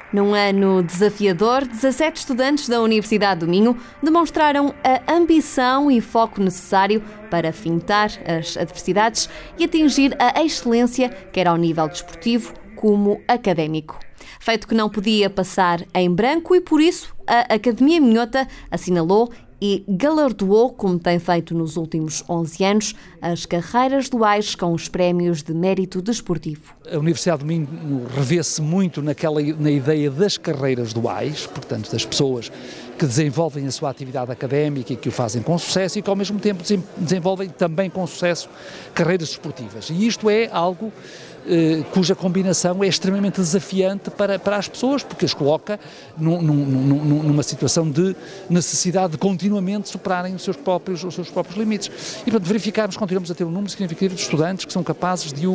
Num ano desafiador, 17 estudantes da Universidade do Minho demonstraram a ambição e foco necessário para fintar as adversidades e atingir a excelência, quer ao nível desportivo como académico. Feito que não podia passar em branco e, por isso, a Academia Minhota assinalou e galardoou, como tem feito nos últimos 11 anos, as carreiras duais com os prémios de mérito desportivo. A Universidade do Minho revê-se muito na ideia das carreiras duais, portanto, das pessoas que desenvolvem a sua atividade académica e que o fazem com sucesso e que, ao mesmo tempo, desenvolvem também com sucesso carreiras desportivas. E isto é algo cuja combinação é extremamente desafiante para as pessoas, porque as coloca numa situação de necessidade de continuamente superarem os seus próprios limites. E, portanto, verificarmos, continuamos a ter um número significativo de estudantes que são capazes de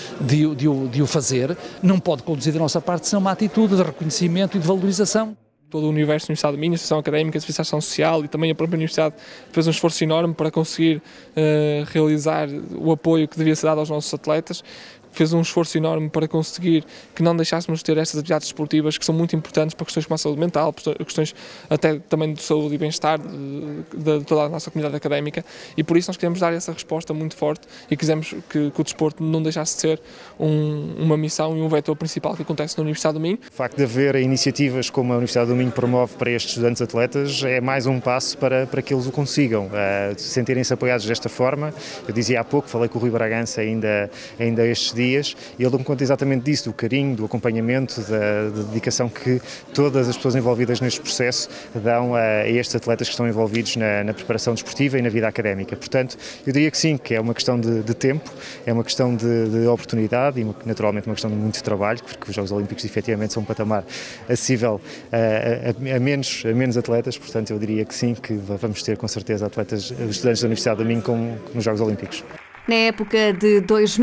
o fazer, não pode conduzir da nossa parte senão uma atitude de reconhecimento e de valorização. Todo o universo da Universidade do Minho, a Associação Académica, a Serviço de Ação Social e também a própria Universidade fez um esforço enorme para conseguir realizar o apoio que devia ser dado aos nossos atletas. Fez um esforço enorme para conseguir que não deixássemos de ter estas atividades desportivas que são muito importantes para questões como a saúde mental, questões até também de saúde e bem-estar de toda a nossa comunidade académica, e por isso nós queremos dar essa resposta muito forte e quisemos que o desporto não deixasse de ser uma missão e um vetor principal que acontece na Universidade do Minho. O facto de haver iniciativas como a Universidade do Minho promove para estes estudantes atletas é mais um passo para que eles o consigam, sentirem-se apoiados desta forma. Eu dizia há pouco, falei com o Rui Bragança ainda estes dias, e ele deu-me conta exatamente disso, do carinho, do acompanhamento, da dedicação que todas as pessoas envolvidas neste processo dão a estes atletas que estão envolvidos na preparação desportiva e na vida académica. Portanto, eu diria que sim, que é uma questão de tempo, é uma questão de oportunidade e naturalmente uma questão de muito trabalho, porque os Jogos Olímpicos efetivamente são um patamar acessível a menos atletas, portanto eu diria que sim, que vamos ter com certeza estudantes da Universidade do Minho nos Jogos Olímpicos. Na época de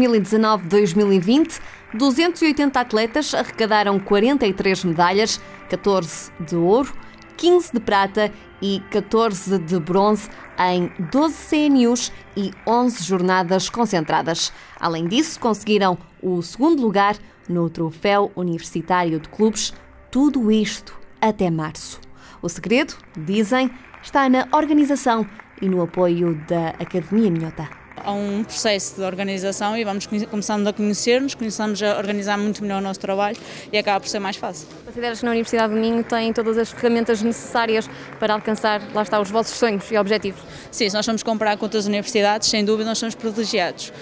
2019-2020, 280 atletas arrecadaram 43 medalhas, 14 de ouro, 15 de prata e 14 de bronze em 12 CNUs e 11 jornadas concentradas. Além disso, conseguiram o segundo lugar no Troféu Universitário de Clubes, tudo isto até março. O segredo, dizem, está na organização e no apoio da Academia Minhota. Há um processo de organização e vamos começando a conhecer-nos, começamos a organizar muito melhor o nosso trabalho e acaba por ser mais fácil. Consideras que na Universidade do Minho tem todas as ferramentas necessárias para alcançar, lá está, os vossos sonhos e objetivos? Sim, se nós formos comparar com outras universidades, sem dúvida nós somos privilegiados.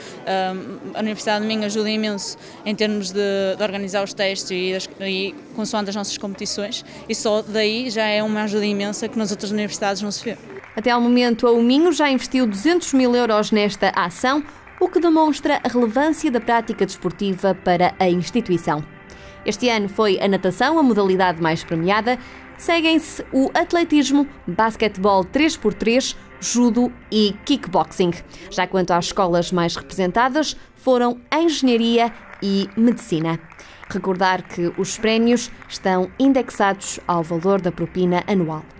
A Universidade do Minho ajuda imenso em termos de organizar os testes e consoante as nossas competições, e só daí já é uma ajuda imensa que nas outras universidades não se vê. Até ao momento, a Minho já investiu 200 mil euros nesta ação, o que demonstra a relevância da prática desportiva para a instituição. Este ano foi a natação a modalidade mais premiada. Seguem-se o atletismo, basquetebol 3x3, judo e kickboxing. Já quanto às escolas mais representadas, foram a engenharia e medicina. Recordar que os prémios estão indexados ao valor da propina anual.